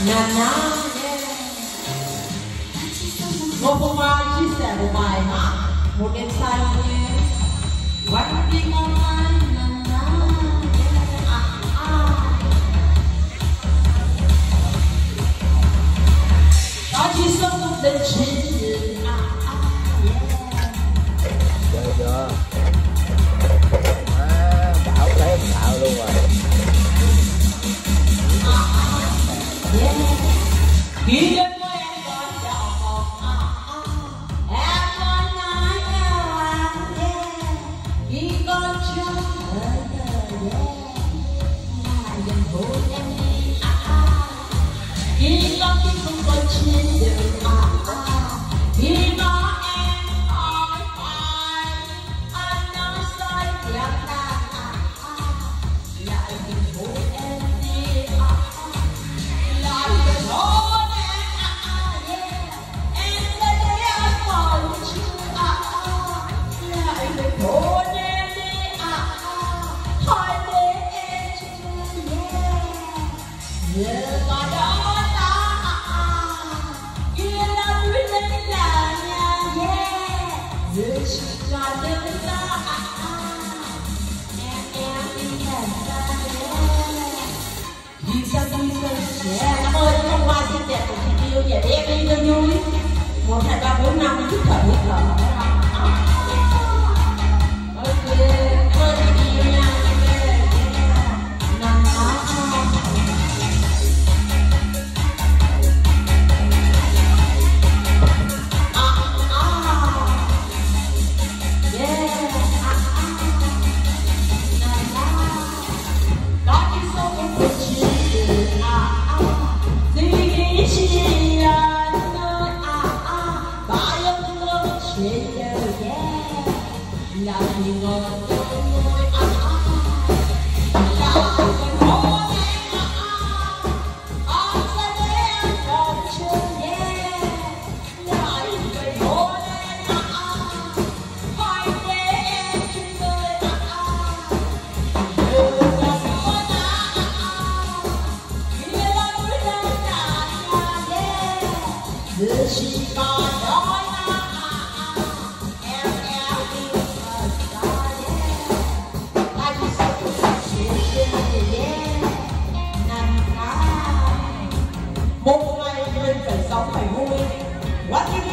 Nhà nhá. Một hôm mai chia sẻ một bài hát, một đêm say như quanh đi ngon ai nằm ná. Ta chỉ sống một đêm trên đường. Chưa bảo lấy tạo luôn rồi. Kỷ niệm của em còn nhỏ em nói nói eo anh khi con trông lại dần hôn em đi khi con tim không còn trên đường khi có em hỏi anh nói sai đẹp lại dần hôn em đi lại dần hôn Cảm ơn phong hoa xinh đẹp của chị yêu và đem đi cho vui 1, 2, 3, 4, 5 thích thở hít thở. Ok, ơn chị yêu nha. Nằm đó. Một ngày mình phải sống phải vui. What